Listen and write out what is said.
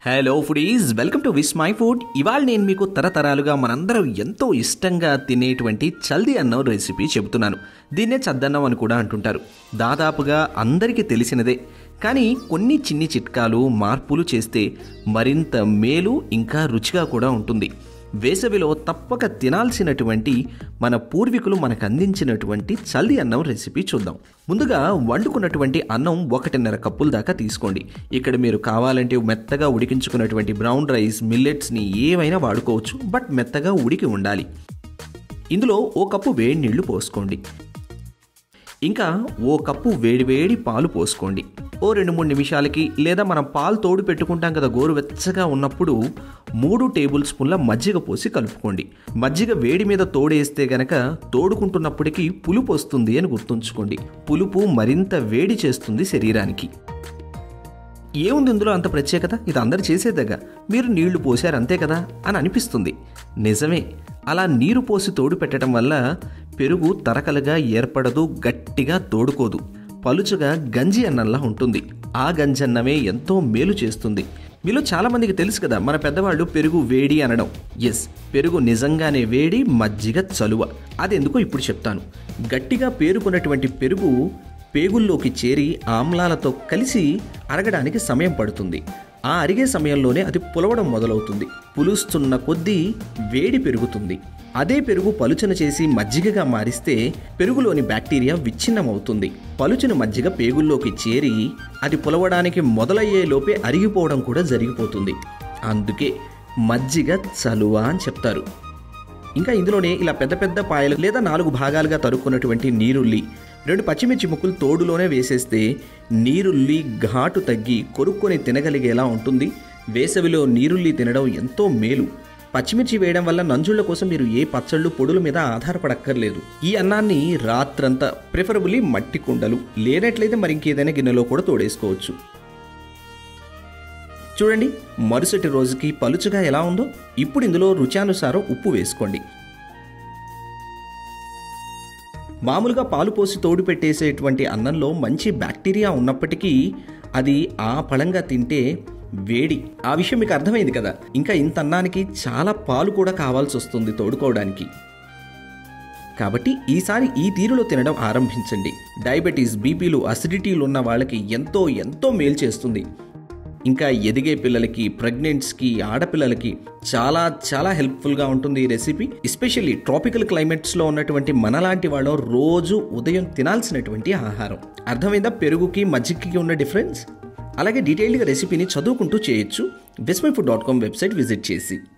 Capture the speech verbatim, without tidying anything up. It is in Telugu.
Hello foodies, welcome to Vismai food. ఇవాళ నేను మీకు తరతరాలుగా మనందరం ఎంతో ఇష్టంగా తినేటువంటి చల్ది అన్నం రెసిపీ చెబుతున్నాను. దీన్నే చద్దన్నం అని కూడా అంటుంటారు. దాదాపుగా అందరికీ తెలిసినదే, కానీ కొన్ని చిన్ని చిట్కాలు మార్పులు చేస్తే మరింత మేలు ఇంకా రుచిగా కూడా ఉంటుంది. వేసవిలో తప్పక తినాల్సినటువంటి మన పూర్వీకులు మనకు అందించినటువంటి చల్ది అన్నం రెసిపీ చూద్దాం. ముందుగా వండుకున్నటువంటి అన్నం ఒకటిన్నర కప్పుల దాకా తీసుకోండి. ఇక్కడ మీరు కావాలంటే మెత్తగా ఉడికించుకున్నటువంటి బ్రౌన్ రైస్, మిల్లెట్స్ని ఏవైనా వాడుకోవచ్చు, బట్ మెత్తగా ఉడికి ఉండాలి. ఇందులో ఓ కప్పు వేడి నీళ్లు పోసుకోండి. ఇంకా ఓ కప్పు వేడివేడి పాలు పోసుకోండి. ఓ రెండు మూడు నిమిషాలకి, లేదా మనం పాలు తోడు పెట్టుకుంటాం కదా, గోరువెచ్చగా ఉన్నప్పుడు మూడు టేబుల్ స్పూన్ల మజ్జిగ పోసి కలుపుకోండి. మజ్జిగ వేడి మీద తోడేస్తే గనక తోడుకుంటున్నప్పటికీ పులుపు వస్తుంది అని గుర్తుంచుకోండి. పులుపు మరింత వేడి చేస్తుంది శరీరానికి. ఏముంది ఇందులో అంత ప్రత్యేకత, ఇది అందరు చేసేదగా, మీరు నీళ్లు పోసారు అంతే కదా అని అనిపిస్తుంది. నిజమే, అలా నీరు పోసి తోడు పెట్టడం వల్ల పెరుగు తరకలుగా ఏర్పడదు, గట్టిగా తోడుకోదు, పలుచుగా గంజి అన్నంలా ఉంటుంది. ఆ గంజి అన్నమే ఎంతో మేలు చేస్తుంది. మీలో చాలామందికి తెలుసు కదా, మన పెద్దవాళ్ళు పెరుగు వేడి అనడం. ఎస్, పెరుగు నిజంగానే వేడి, మజ్జిగ చలువ. అది ఎందుకో ఇప్పుడు చెప్తాను. గట్టిగా పేరుకున్నటువంటి పెరుగు పేగుల్లోకి చేరి ఆమ్లాలతో కలిసి అరగడానికి సమయం పడుతుంది. ఆ అరిగే సమయంలోనే అది పులవడం మొదలవుతుంది. పులుస్తున్న కొద్దీ వేడి పెరుగుతుంది. అదే పెరుగు పలుచన చేసి మజ్జిగగా మారిస్తే పెరుగులోని బ్యాక్టీరియా విచ్ఛిన్నమవుతుంది. పలుచన మజ్జిగ పేగుల్లోకి చేరి అది పులవడానికి మొదలయ్యే లోపే అరిగిపోవడం కూడా జరిగిపోతుంది. అందుకే మజ్జిగ చలువ అని చెప్తారు. ఇంకా ఇందులోనే ఇలా పెద్ద పెద్ద పాయలు లేదా నాలుగు భాగాలుగా తరుక్కున్నటువంటి నీరుల్లి, రెండు పచ్చిమిర్చి ముక్కలు తోడులోనే వేసేస్తే నీరుల్లి ఘాటు తగ్గి కొరుక్కొని తినగలిగేలా ఉంటుంది. వేసవిలో నీరుల్లి తినడం ఎంతో మేలు. పచ్చిమిర్చి వేయడం వల్ల నంజుళ్ల కోసం మీరు ఏ పచ్చళ్ళు, పొడుల మీద ఆధారపడక్కర్లేదు. ఈ అన్నాన్ని రాత్రంతా ప్రిఫరబుల్లీ మట్టి కుండలు, లేనట్లయితే మరి ఇంకేదైనా గిన్నెలో కూడా తోడేసుకోవచ్చు. చూడండి, మరుసటి రోజుకి పలుచగా ఎలా ఉందో. ఇప్పుడు ఇందులో రుచానుసారం ఉప్పు వేసుకోండి. మామూలుగా పాలు పోసి తోడు పెట్టేసేటువంటి అన్నంలో మంచి బ్యాక్టీరియా ఉన్నప్పటికీ అది ఆ పళంగా తింటే వేడి. ఆ విషయం మీకు అర్థమైంది కదా. ఇంకా ఇంత అన్నానికి చాలా పాలు కూడా కావాల్సి వస్తుంది తోడుకోవడానికి. కాబట్టి ఈసారి ఈ తీరులో తినడం ఆరంభించండి. డయాబెటీస్, బీపీలు, అసిడిటీలు ఉన్న వాళ్ళకి ఎంతో ఎంతో మేలు చేస్తుంది. ఇంకా ఎదిగే పిల్లలకి, ప్రెగ్నెంట్స్కి, ఆడపిల్లలకి చాలా చాలా హెల్ప్ఫుల్గా ఉంటుంది ఈ రెసిపీ. ఎస్పెషల్లీ ట్రాపికల్ క్లైమేట్స్లో ఉన్నటువంటి మనలాంటి వాళ్ళు రోజు ఉదయం తినాల్సినటువంటి ఆహారం. అర్థమైందా పెరుగుకి మజ్జిగకి ఉన్న డిఫరెన్స్? అలాగే డీటెయిల్డ్గా రెసిపీని చదువుకుంటూ చేయొచ్చు Vismai food dot com website visit చేసి.